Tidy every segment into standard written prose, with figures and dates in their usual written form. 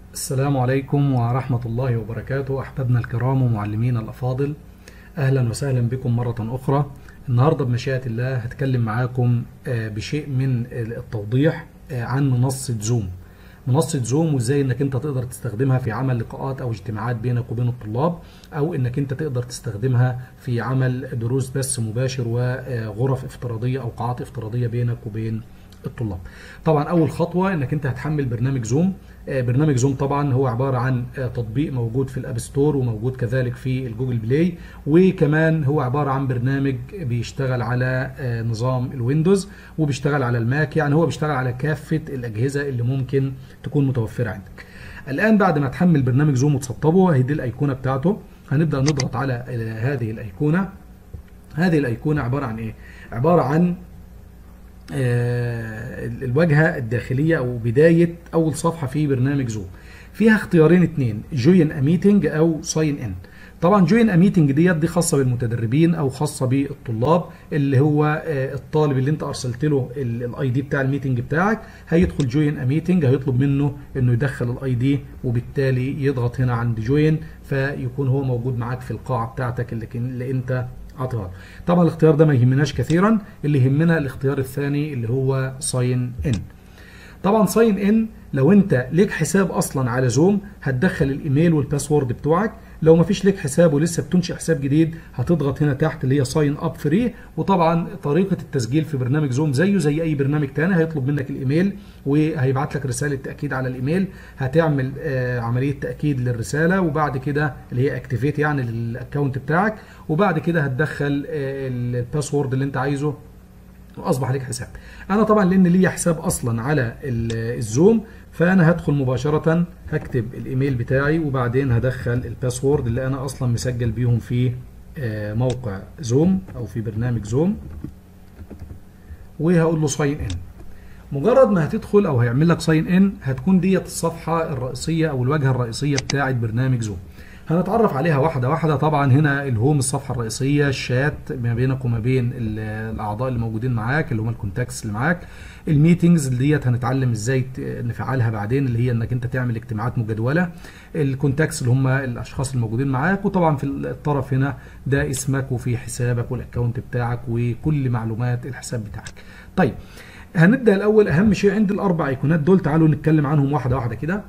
السلام عليكم ورحمة الله وبركاته أحبابنا الكرام ومعلمينا الأفاضل. أهلا وسهلا بكم مرة أخرى. النهاردة بمشيئة الله هتكلم معاكم بشيء من التوضيح عن منصة زوم. منصة زوم وازاي انك انت تقدر تستخدمها في عمل لقاءات او اجتماعات بينك وبين الطلاب، او انك انت تقدر تستخدمها في عمل دروس بث مباشر وغرف افتراضية او قاعات افتراضية بينك وبين الطلاب. طبعا اول خطوة انك انت هتحمل برنامج زوم. برنامج زوم طبعا هو عبارة عن تطبيق موجود في الاب ستور وموجود كذلك في الجوجل بلاي، وكمان هو عبارة عن برنامج بيشتغل على نظام الويندوز وبيشتغل على الماك، يعني هو بيشتغل على كافة الأجهزة اللي ممكن تكون متوفرة عندك. الآن بعد ما تحمل برنامج زوم وتسطبه، هي دي الأيقونة بتاعته. هنبدأ نضغط على هذه الأيقونة. هذه الأيقونة عبارة عن إيه؟ عبارة عن الواجهة الداخلية أو بداية أول صفحة في برنامج زوم. فيها اختيارين اتنين، جوين ا ميتنج أو ساين ان. طبعا جوين ا ميتنج دي خاصة بالمتدربين أو خاصة بالطلاب، اللي هو الطالب اللي أنت أرسلت له الاي دي بتاع الميتنج بتاعك هيدخل جوين ا ميتنج، هيطلب منه إنه يدخل الاي دي وبالتالي يضغط هنا عند جوين فيكون هو موجود معاك في القاعة بتاعتك اللي أنت عطها. طبعا الاختيار ده ما يهمناش كثيرا، اللي يهمنا الاختيار الثاني اللي هو ساين ان. طبعا ساين ان لو انت ليك حساب اصلا على زوم هتدخل الايميل والباسورد بتوعك. لو ما فيش ليك حساب ولسه بتنشئ حساب جديد هتضغط هنا تحت اللي هي ساين اب فري. وطبعا طريقه التسجيل في برنامج زوم زيه زي اي برنامج تاني، هيطلب منك الايميل وهيبعت لك رساله تاكيد على الايميل. هتعمل عمليه تاكيد للرساله وبعد كده اللي هي اكتيفيت يعني للاكونت بتاعك، وبعد كده هتدخل الباسورد اللي انت عايزه واصبح لك حساب. انا طبعا لان ليا حساب اصلا على الزوم فانا هدخل مباشره، هكتب الايميل بتاعي وبعدين هدخل الباسورد اللي انا اصلا مسجل بيهم في موقع زوم او في برنامج زوم، وهقول له ساين ان. مجرد ما هتدخل او هيعمل لك ساين ان هتكون ديت الصفحه الرئيسيه او الواجهه الرئيسيه بتاعه برنامج زوم. هنتعرف عليها واحده واحده. طبعا هنا الهوم الصفحه الرئيسيه، الشات ما بينك وما بين الاعضاء اللي موجودين معاك اللي هم الكونتاكتس اللي معاك. الميتنجز ديت هنتعلم ازاي نفعلها بعدين، اللي هي انك انت تعمل اجتماعات مجدوله. الكونتاكتس اللي هم الاشخاص الموجودين معاك، وطبعا في الطرف هنا ده اسمك وفي حسابك والاكونت بتاعك وكل معلومات الحساب بتاعك. طيب هنبدا الاول اهم شيء عند الاربع ايقونات دول، تعالوا نتكلم عنهم واحده واحده كده.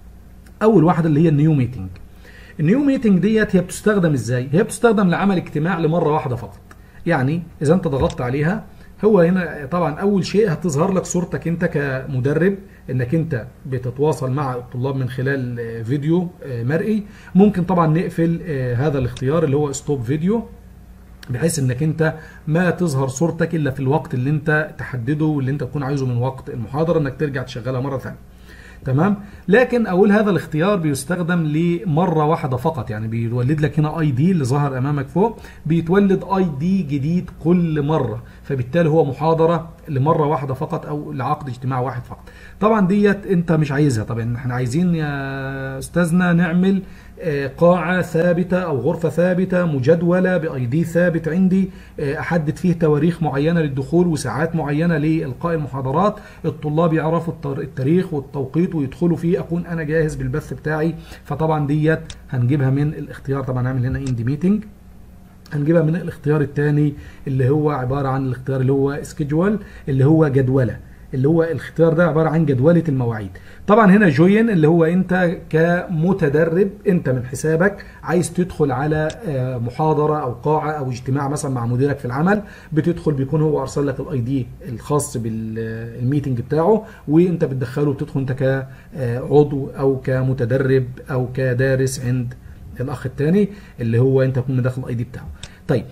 اول واحده اللي هي النيو ميتنج. النيو ميتنج ديت هي بتستخدم ازاي؟ هي بتستخدم لعمل اجتماع لمره واحده فقط. يعني اذا انت ضغطت عليها، هو هنا طبعا اول شيء هتظهر لك صورتك انت كمدرب، انك انت بتتواصل مع الطلاب من خلال فيديو مرئي. ممكن طبعا نقفل هذا الاختيار اللي هو ستوب فيديو، بحيث انك انت ما تظهر صورتك الا في الوقت اللي انت تحدده واللي انت تكون عايزه من وقت المحاضره، انك ترجع تشغلها مره ثانيه. تمام. لكن اقول هذا الاختيار بيستخدم لمره واحده فقط، يعني بيولد لك هنا اي دي اللي ظهر امامك فوق، بيتولد اي دي جديد كل مره، فبالتالي هو محاضره لمره واحده فقط او لعقد اجتماع واحد فقط. طبعا ديت انت مش عايزها. طبعا احنا عايزين يا استاذنا نعمل قاعة ثابتة أو غرفة ثابتة مجدولة بأي دي ثابت عندي، أحدد فيه تواريخ معينة للدخول وساعات معينة لإلقاء المحاضرات، الطلاب يعرفوا التاريخ والتوقيت ويدخلوا فيه، أكون أنا جاهز بالبث بتاعي. فطبعا ديت هنجيبها من الاختيار، طبعا هنعمل هنا إند ميتنج، هنجيبها من الاختيار الثاني اللي هو عبارة عن الاختيار اللي هو سكيدجول، اللي هو جدولة، اللي هو الاختيار ده عبارة عن جدولة المواعيد. طبعا هنا جوين اللي هو انت كمتدرب، انت من حسابك عايز تدخل على محاضرة او قاعة او اجتماع مثلا مع مديرك في العمل، بتدخل بيكون هو ارسل لك الاي دي الخاص بالميتنج بتاعه، وانت بتدخله وتدخل انت كعضو او كمتدرب او كدارس عند الاخ الثاني اللي هو انت تكون مدخل الاي دي بتاعه. طيب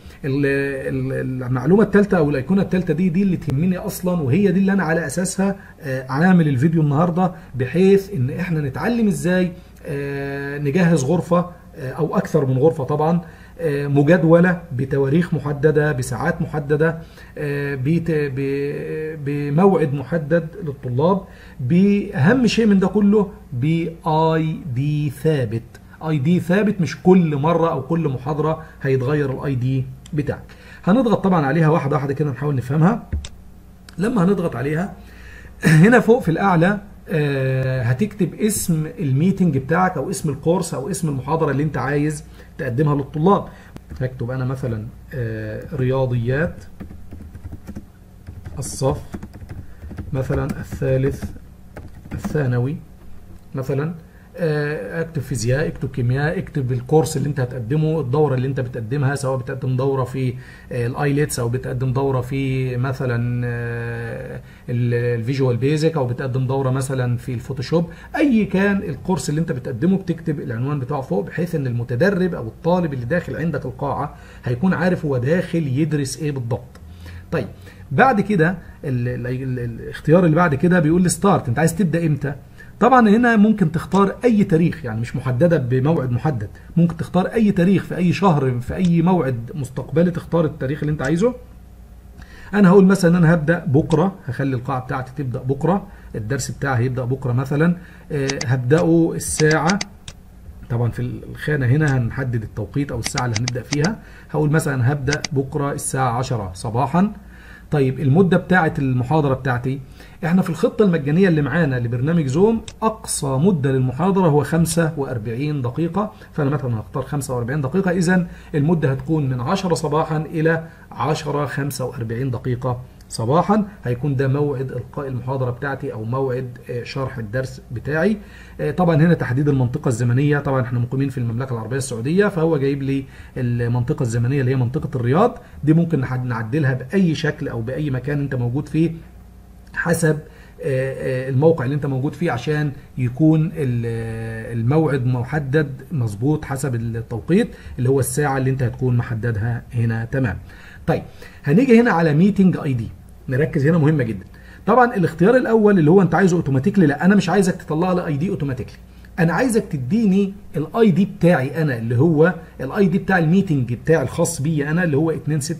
المعلومه الثالثه او الايقونه الثالثه دي اللي تهمني اصلا، وهي دي اللي انا على اساسها عامل الفيديو النهارده، بحيث ان احنا نتعلم ازاي نجهز غرفه او اكثر من غرفه طبعا مجدوله بتواريخ محدده بساعات محدده بموعد محدد للطلاب، باهم شيء من ده كله باي دي ثابت. اي دي ثابت، مش كل مره او كل محاضره هيتغير الاي دي بتاعك. هنضغط طبعا عليها واحده واحده كده نحاول نفهمها. لما هنضغط عليها هنا فوق في الاعلى هتكتب اسم الميتنج بتاعك او اسم الكورس او اسم المحاضرة اللي انت عايز تقدمها للطلاب. هكتب انا مثلا رياضيات الصف مثلا الثالث الثانوي مثلا. اكتب فيزياء، اكتب كيمياء، اكتب الكورس اللي انت هتقدمه، الدوره اللي انت بتقدمها، سواء بتقدم دوره في الايلتس او بتقدم دوره في مثلا الفيجوال بيزك او بتقدم دوره مثلا في الفوتوشوب. اي كان الكورس اللي انت بتقدمه بتكتب العنوان بتاعه فوق، بحيث ان المتدرب او الطالب اللي داخل عندك القاعه هيكون عارف هو داخل يدرس ايه بالضبط. طيب بعد كده الاختيار اللي بعد كده بيقول لي ستارت، انت عايز تبدا امتى؟ طبعا هنا ممكن تختار اي تاريخ، يعني مش محدده بموعد محدد، ممكن تختار اي تاريخ في اي شهر في اي موعد مستقبلي، تختار التاريخ اللي انت عايزه. انا هقول مثلا ان انا هبدا بكره، هخلي القاعه بتاعتي تبدا بكره، الدرس بتاعي هيبدا بكره مثلا، هبداه الساعه، طبعا في الخانه هنا هنحدد التوقيت او الساعه اللي هنبدا فيها. هقول مثلا هبدا بكره الساعه 10 صباحا. طيب المده بتاعه المحاضره بتاعتي، احنا في الخطه المجانيه اللي معانا لبرنامج زوم اقصى مده للمحاضره هو 45 دقيقه، فانا مثلا هختار 45 دقيقه، اذا المده هتكون من 10 صباحا الى 10:45 دقيقه صباحا، هيكون ده موعد القاء المحاضره بتاعتي او موعد شرح الدرس بتاعي. طبعا هنا تحديد المنطقه الزمنيه، طبعا احنا مقيمين في المملكه العربيه السعوديه، فهو جايب لي المنطقه الزمنيه اللي هي منطقه الرياض، دي ممكن نعدلها باي شكل او باي مكان انت موجود فيه حسب الموقع اللي انت موجود فيه، عشان يكون الموعد محدد مظبوط حسب التوقيت اللي هو الساعه اللي انت هتكون محددها هنا. تمام. طيب هنيجي هنا على ميتنج اي دي، نركز هنا مهمه جدا. طبعا الاختيار الاول اللي هو انت عايزه اوتوماتيكلي، لا انا مش عايزك تطلع لي اي دي اوتوماتيكلي، انا عايزك تديني الاي دي بتاعي انا، اللي هو الاي دي بتاع الميتنج بتاعي الخاص بي انا، اللي هو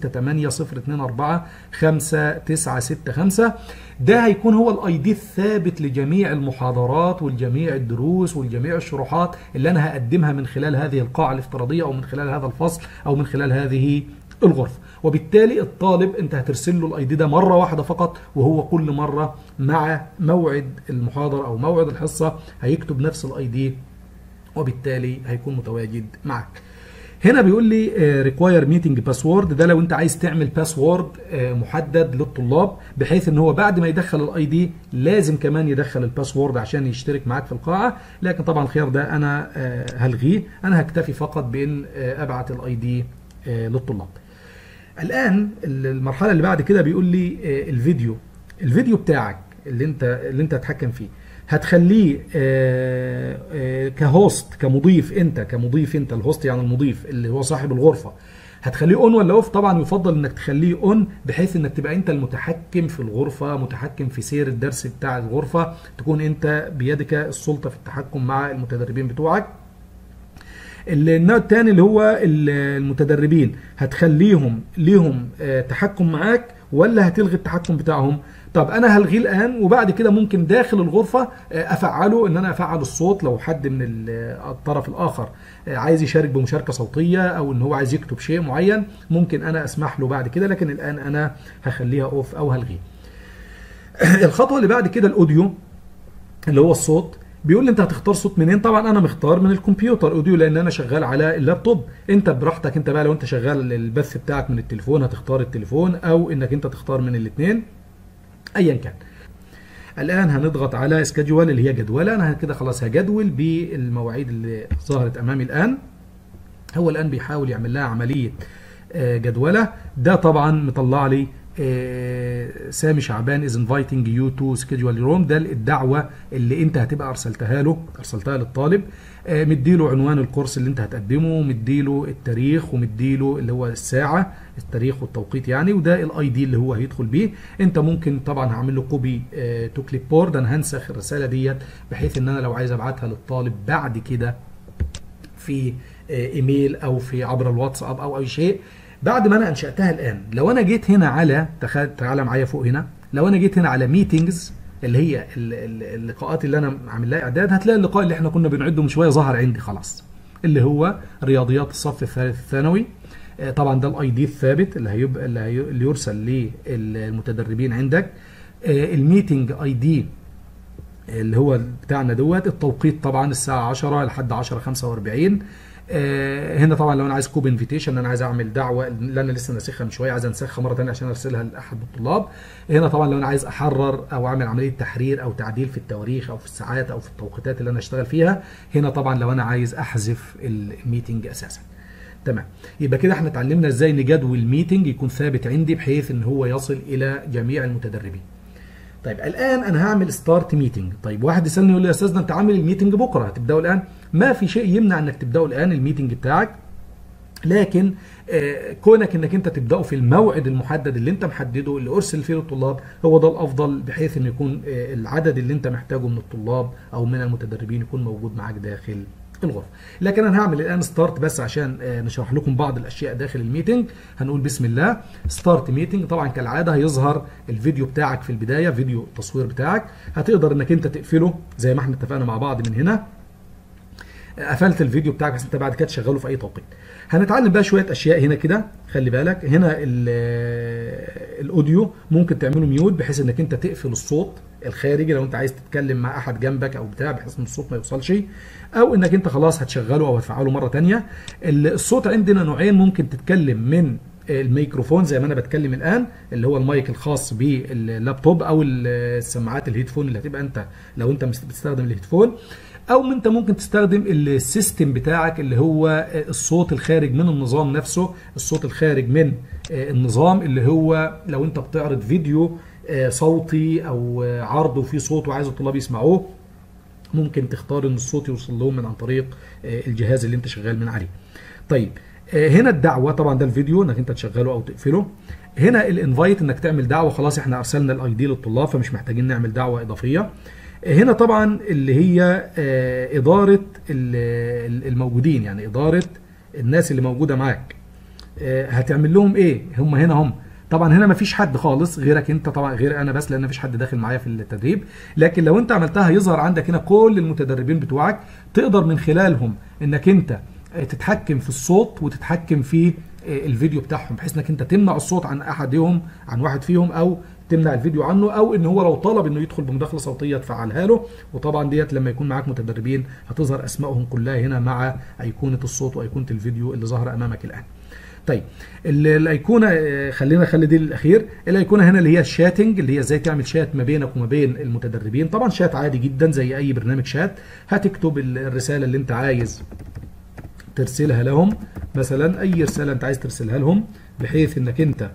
26802455965. ده هيكون هو الاي دي الثابت لجميع المحاضرات والجميع الدروس والجميع الشروحات اللي انا هقدمها من خلال هذه القاعه الافتراضيه او من خلال هذا الفصل او من خلال هذه الغرفه. وبالتالي الطالب انت هترسل له الاي دي ده مره واحده فقط، وهو كل مره مع موعد المحاضره او موعد الحصه هيكتب نفس الاي دي، وبالتالي هيكون متواجد معك. هنا بيقول لي ريكواير ميتنج باسورد، ده لو انت عايز تعمل باسورد محدد للطلاب، بحيث ان هو بعد ما يدخل الاي دي لازم كمان يدخل الباسورد عشان يشترك معاك في القاعه. لكن طبعا الخيار ده انا هلغيه، انا هكتفي فقط بان ابعت الاي دي للطلاب. الان المرحله اللي بعد كده بيقول لي الفيديو بتاعك اللي انت هتتحكم فيه، هتخليه كهوست كمضيف انت الهوست يعني المضيف اللي هو صاحب الغرفه، هتخليه اون ولا اوف؟ طبعا يفضل انك تخليه اون، بحيث انك تبقى انت المتحكم في الغرفه، متحكم في سير الدرس بتاع الغرفه، تكون انت بيدك السلطه في التحكم مع المتدربين بتوعك. النوع الثاني اللي هو المتدربين، هتخليهم ليهم تحكم معاك ولا هتلغي التحكم بتاعهم؟ طب انا هلغيه الان، وبعد كده ممكن داخل الغرفه افعله، ان انا افعل الصوت لو حد من الطرف الاخر عايز يشارك بمشاركه صوتيه او ان هو عايز يكتب شيء معين، ممكن انا اسمح له بعد كده، لكن الان انا هخليها اوف او هلغيه. الخطوه اللي بعد كده الاوديو اللي هو الصوت، بيقول لي انت هتختار صوت منين؟ طبعا انا مختار من الكمبيوتر اوديو لان انا شغال على اللابتوب. انت براحتك، انت بقى لو انت شغال البث بتاعك من التليفون هتختار التليفون، او انك انت تختار من الاثنين ايا كان. الان هنضغط على سكادجوال اللي هي جدوله، انا كده خلاص هجدول بالمواعيد اللي ظهرت امامي الان. هو الان بيحاول يعمل لها عمليه جدوله. ده طبعا مطلع لي سامي شعبان is inviting you to schedule your room، ده الدعوه اللي انت هتبقى ارسلتها للطالب، مديله عنوان الكورس اللي انت هتقدمه، مديله التاريخ، ومديله اللي هو الساعه، التاريخ والتوقيت يعني، وده الاي دي اللي هو هيدخل بيه. انت ممكن طبعا هعمل له كوبي تو كليب بورد، انا هنسخ الرساله ديت بحيث ان انا لو عايز ابعتها للطالب بعد كده في ايميل او في عبر الواتساب او اي شيء. بعد ما انا انشاتها الان، لو انا جيت هنا على تعالى معايا فوق هنا، لو انا جيت هنا على ميتنجز اللي هي اللقاءات اللي انا عامل لها اعداد، هتلاقي اللقاء اللي احنا كنا بنعده من شويه ظهر عندي خلاص، اللي هو رياضيات الصف الثالث الثانوي. طبعا ده الاي دي الثابت اللي هيبقى اللي يرسل للمتدربين عندك. الميتنج اي دي اللي هو بتاعنا دوت. التوقيت طبعا الساعه 10 لحد 10:45. هنا طبعا لو انا عايز كوب انفيتيشن، انا عايز اعمل دعوه اللي انا لسه ناسخها من شويه، عايز انسخها مره ثانيه عشان ارسلها لاحد الطلاب. هنا طبعا لو انا عايز احرر او اعمل عمليه تحرير او تعديل في التواريخ او في الساعات او في التوقيتات اللي انا اشتغل فيها. هنا طبعا لو انا عايز احذف الميتنج اساسا. تمام، يبقى كده احنا اتعلمنا ازاي نجدول الميتنج يكون ثابت عندي بحيث ان هو يصل الى جميع المتدربين. طيب الان انا هعمل ستارت ميتنج. طيب واحد يسالني يقول لي يا استاذ ده انت عامل الميتنج بكره، هتبداه الان؟ ما في شيء يمنع انك تبداه الان الميتنج بتاعك، لكن كونك انك انت تبداه في الموعد المحدد اللي انت محدده اللي ارسل فيه للطلاب هو ده الافضل، بحيث ان يكون العدد اللي انت محتاجه من الطلاب او من المتدربين يكون موجود معاك داخل الغرفه. لكن انا هعمل الان ستارت بس عشان نشرح لكم بعض الاشياء داخل الميتنج. هنقول بسم الله ستارت ميتنج. طبعا كالعاده هيظهر الفيديو بتاعك في البدايه، فيديو التصوير بتاعك، هتقدر انك انت تقفله زي ما احنا اتفقنا مع بعض من هنا. قفلت الفيديو بتاعك بس انت بعد كده تشغله في اي توقيت. هنتعلم بقى شويه اشياء هنا كده. خلي بالك هنا الاوديو ممكن تعمله ميوت بحيث انك انت تقفل الصوت الخارجي لو انت عايز تتكلم مع احد جنبك او بتاع، بحيث ان الصوت ما يوصلش، او انك انت خلاص هتشغله او هتفعله مره ثانيه. الصوت عندنا نوعين، ممكن تتكلم من الميكروفون زي ما انا بتكلم الان اللي هو المايك الخاص باللابتوب او السماعات الهيدفون اللي هتبقى انت لو انت بتستخدم الهيدفون، او انت ممكن تستخدم السيستم بتاعك اللي هو الصوت الخارج من النظام نفسه، الصوت الخارج من النظام اللي هو لو انت بتعرض فيديو صوتي او عرض وفيه صوت وعايز الطلاب يسمعوه، ممكن تختار ان الصوت يوصل لهم من عن طريق الجهاز اللي انت شغال من عليه. طيب هنا الدعوه طبعا ده الفيديو انك انت تشغله او تقفله. هنا الانفايت انك تعمل دعوه، خلاص احنا ارسلنا الاي دي للطلاب فمش محتاجين نعمل دعوه اضافيه. هنا طبعا اللي هي اداره الموجودين، يعني اداره الناس اللي موجوده معاك هتعمل لهم ايه. هم هنا طبعا هنا مفيش حد خالص غيرك انت، طبعا غير انا بس لان مفيش حد داخل معايا في التدريب. لكن لو انت عملتها هيظهر عندك هنا كل المتدربين بتوعك، تقدر من خلالهم انك انت تتحكم في الصوت وتتحكم في الفيديو بتاعهم، بحيث انك انت تمنع الصوت عن احدهم عن واحد فيهم، او تمنع الفيديو عنه، او ان هو لو طلب انه يدخل بمداخله صوتيه تفعلها له. وطبعا ديت لما يكون معاك متدربين هتظهر اسمائهم كلها هنا مع ايقونه الصوت وايقونه الفيديو اللي ظاهره امامك الان. طيب الايقونه خلينا نخلي دي للاخير. الايقونه هنا اللي هي الشاتنج، اللي هي ازاي تعمل شات ما بينك وما بين المتدربين. طبعا شات عادي جدا زي اي برنامج شات، هتكتب الرساله اللي انت عايز ترسلها لهم، مثلا اي رساله انت عايز ترسلها لهم، بحيث انك انت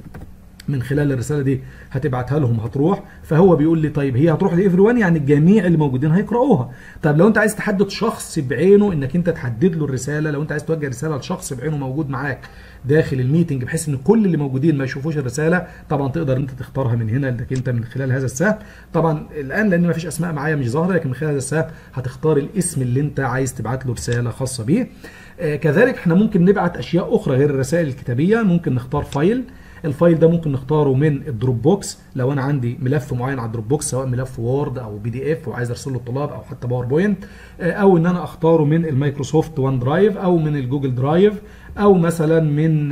من خلال الرساله دي هتبعتها لهم هتروح. فهو بيقول لي طيب هي هتروح لايفري وان، يعني الجميع اللي موجودين هيقراوها. طيب لو انت عايز تحدد شخص بعينه انك انت تحدد له الرساله، لو انت عايز توجه رساله لشخص بعينه موجود معاك داخل الميتنج بحيث ان كل اللي موجودين ما يشوفوش الرساله، طبعا تقدر انت تختارها من هنا انك انت من خلال هذا السهم. طبعا الان لان ما فيش اسماء معايا مش ظاهره، لكن من خلال هذا السهم هتختار الاسم اللي انت عايز تبعت له رساله خاصه بيه. كذلك احنا ممكن نبعت اشياء اخرى غير الرسائل الكتابيه. ممكن نختار فايل، الفايل ده ممكن نختاره من الدروب بوكس. لو انا عندي ملف معين على الدروب بوكس سواء ملف وورد او بي دي اف وعايز ارسله للطلاب او حتى باوربوينت، او ان انا اختاره من المايكروسوفت وان درايف او من الجوجل درايف، او مثلا من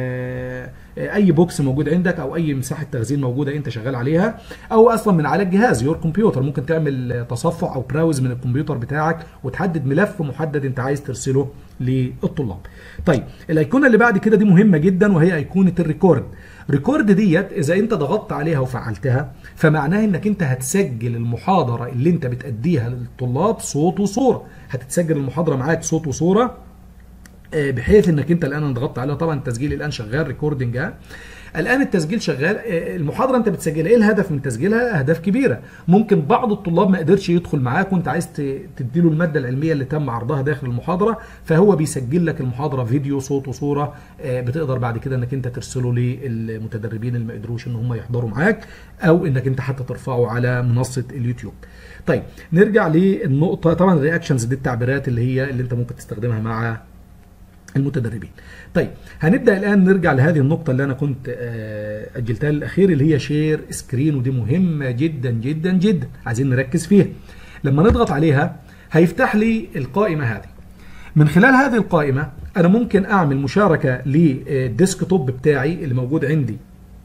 اي بوكس موجود عندك او اي مساحه تخزين موجوده انت شغال عليها، او اصلا من على الجهاز يور كمبيوتر. ممكن تعمل تصفح او براوز من الكمبيوتر بتاعك وتحدد ملف محدد انت عايز ترسله للطلاب. طيب الايقونه اللي بعد كده دي مهمه جدا، وهي ايقونه الريكورد. ريكورد ديت اذا انت ضغطت عليها وفعلتها فمعناها انك انت هتسجل المحاضره اللي انت بتأديها للطلاب صوت وصوره. هتتسجل المحاضره معاك صوت وصوره، بحيث انك انت الان ضغطت عليها. طبعا التسجيل الان شغال ريكوردنج، الان التسجيل شغال. المحاضره انت بتسجلها، ايه الهدف من تسجيلها؟ اهداف كبيره. ممكن بعض الطلاب ما قدرش يدخل معاك وانت عايز تديله الماده العلميه اللي تم عرضها داخل المحاضره، فهو بيسجل لك المحاضره فيديو صوت وصوره، بتقدر بعد كده انك انت ترسله للمتدربين اللي ما قدروش ان هم يحضروا معاك، او انك انت حتى ترفعه على منصه اليوتيوب. طيب نرجع للنقطه. طبعا الرياكشنز دي التعبيرات اللي انت ممكن تستخدمها مع المتدربين. طيب هنبدا الان نرجع لهذه النقطه اللي انا كنت اجلتها للاخير، اللي هي شير سكرين، ودي مهمه جدا جدا جدا عايزين نركز فيها. لما نضغط عليها هيفتح لي القائمه هذه. من خلال هذه القائمه انا ممكن اعمل مشاركه للديسكتوب بتاعي اللي موجود عندي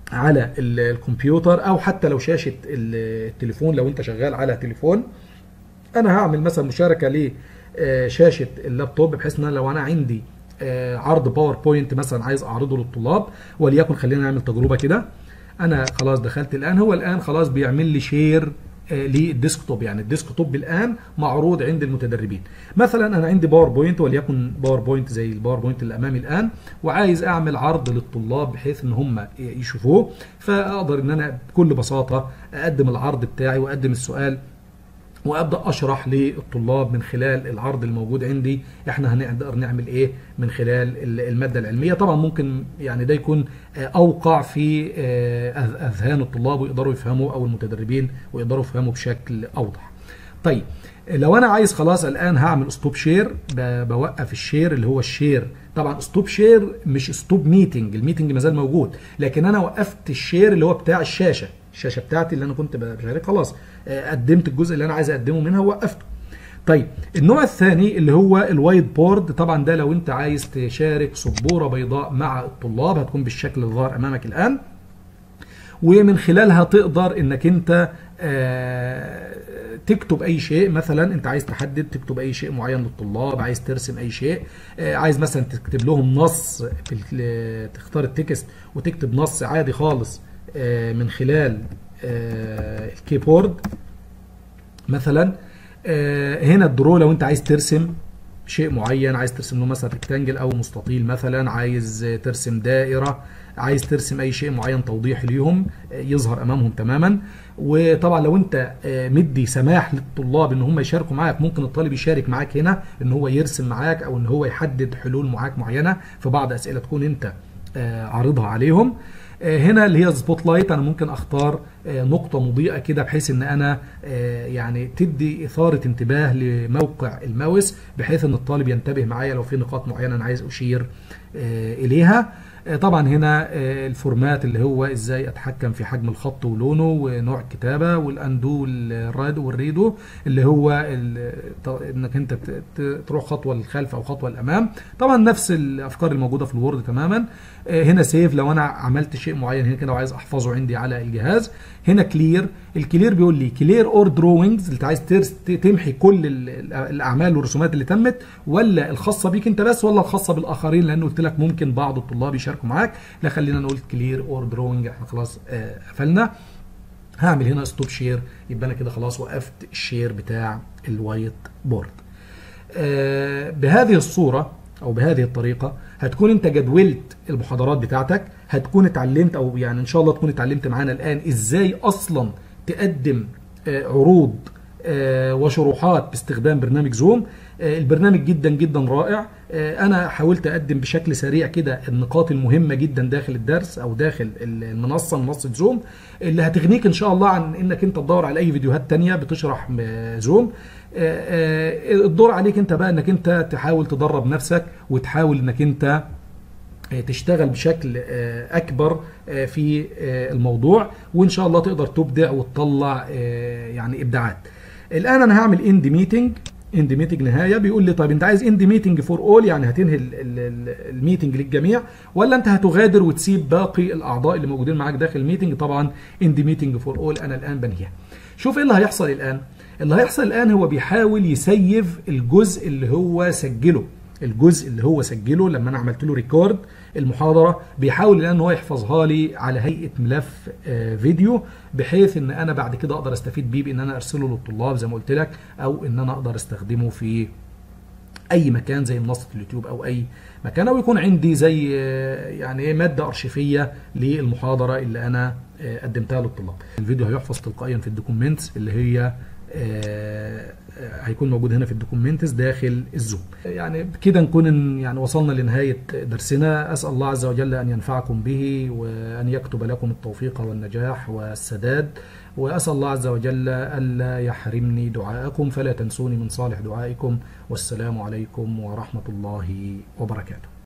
على الكمبيوتر، او حتى لو شاشة التليفون لو انت شغال على تليفون. انا هعمل مثلا مشاركة لشاشة اللابتوب، بحيث ان لو انا عندي عرض باوربوينت مثلا عايز اعرضه للطلاب، وليكن خلينا نعمل تجربة كده. انا خلاص دخلت الان، هو الان خلاص بيعمل لي شير للديسكتوب، يعني الديسكتوب الان معروض عند المتدربين. مثلا انا عندي باوربوينت، وليكن باوربوينت زي الباوربوينت اللي امامي الان، وعايز اعمل عرض للطلاب بحيث ان هم يشوفوه، فاقدر ان انا بكل بساطه اقدم العرض بتاعي واقدم السؤال وابدا اشرح للطلاب من خلال العرض الموجود عندي احنا هنقدر نعمل ايه من خلال الماده العلميه. طبعا ممكن يعني ده يكون اوقع في اذهان الطلاب ويقدروا يفهموا، او المتدربين ويقدروا يفهموا بشكل اوضح. طيب لو انا عايز خلاص الان هعمل ستوب شير، بوقف الشير اللي هو الشير. طبعا ستوب شير مش ستوب ميتنج، الميتنج ما زال موجود، لكن انا وقفت الشير اللي هو بتاع الشاشه بتاعتي اللي انا كنت بشارك، خلاص قدمت الجزء اللي انا عايز اقدمه منها ووقفته. طيب النوع الثاني اللي هو الوايت بورد، طبعا ده لو انت عايز تشارك سبوره بيضاء مع الطلاب، هتكون بالشكل اللي ظاهر امامك الان، ومن خلالها تقدر انك انت تكتب اي شيء. مثلا انت عايز تحدد تكتب اي شيء معين للطلاب، عايز ترسم اي شيء، عايز مثلا تكتب لهم نص، تختار التكست وتكتب نص عادي خالص من خلال الكيبورد مثلا. هنا الدرو لو انت عايز ترسم شيء معين، عايز ترسم له مثلا ريكتانجل او مستطيل، مثلا عايز ترسم دائره، عايز ترسم اي شيء معين توضيحي ليهم يظهر امامهم تماما. وطبعا لو انت مدي سماح للطلاب ان هم يشاركوا معاك، ممكن الطالب يشارك معاك هنا ان هو يرسم معاك، او ان هو يحدد حلول معاك معينه في بعض اسئله تكون انت عارضها عليهم. هنا اللي هي سبوت لايت، انا ممكن اختار نقطة مضيئة كده بحيث ان انا يعني تدي اثارة انتباه لموقع الماوس، بحيث ان الطالب ينتبه معايا لو في نقاط معينة انا عايز اشير اليها. طبعا هنا الفورمات اللي هو ازاي اتحكم في حجم الخط ولونه ونوع الكتابة، والاندو والريدو اللي هو انك انت تروح خطوة للخلف او خطوة للامام. طبعا نفس الافكار الموجودة في الوورد تماما. هنا سيف لو انا عملت شيء معين هنا كده وعايز احفظه عندي على الجهاز. هنا كلير، الكلير بيقول لي كلير اور دروينجز، انت عايز تمحي كل الاعمال والرسومات اللي تمت، ولا الخاصه بيك انت بس، ولا الخاصه بالاخرين، لان قلت لك ممكن بعض الطلاب يشاركوا معاك. لا خلينا نقول كلير اور دروينج، احنا خلاص قفلنا. هعمل هنا ستوب شير، يبقى انا كده خلاص وقفت الشير بتاع الوايت بورد. بهذه الصوره او بهذه الطريقه هتكون انت جدولت المحاضرات بتاعتك، هتكون اتعلمت، او يعني ان شاء الله تكون اتعلمت معانا الان ازاي اصلا تقدم عروض وشروحات باستخدام برنامج زوم. البرنامج جدا جدا رائع. انا حاولت اقدم بشكل سريع كده النقاط المهمه جدا داخل الدرس او داخل منصه زوم، اللي هتغنيك ان شاء الله عن انك انت تدور على اي فيديوهات تانية بتشرح زوم. الدور عليك انت بقى انك انت تحاول تدرب نفسك، وتحاول انك انت تشتغل بشكل اكبر في الموضوع، وان شاء الله تقدر تبدع وتطلع يعني ابداعات. الان انا هعمل اند ميتنج نهايه. بيقول لي طيب انت عايز اند ميتنج فور اول، يعني هتنهي الميتنج للجميع، ولا انت هتغادر وتسيب باقي الاعضاء اللي موجودين معاك داخل الميتنج؟ طبعا اند ميتنج فور اول انا الان بنهيها. شوف ايه اللي هيحصل الان. اللي هيحصل الان هو بيحاول يسيف الجزء اللي هو سجله لما انا عملت له ريكورد المحاضره، بيحاول الان هو يحفظها لي على هيئه ملف فيديو، بحيث ان انا بعد كده اقدر استفيد بيه بان انا ارسله للطلاب زي ما قلت لك، او ان انا اقدر استخدمه في اي مكان زي منصه اليوتيوب او اي مكان، او يكون عندي زي يعني ماده ارشيفيه للمحاضره اللي انا قدمتها للطلاب. الفيديو هيحفظ تلقائيا في الدوكيومنتس اللي هي هيكون موجود هنا في الدوكيومنتس داخل الزوم. يعني كده نكون يعني وصلنا لنهاية درسنا. أسأل الله عز وجل أن ينفعكم به، وأن يكتب لكم التوفيق والنجاح والسداد، وأسأل الله عز وجل ألا يحرمني دعائكم، فلا تنسوني من صالح دعائكم، والسلام عليكم ورحمة الله وبركاته.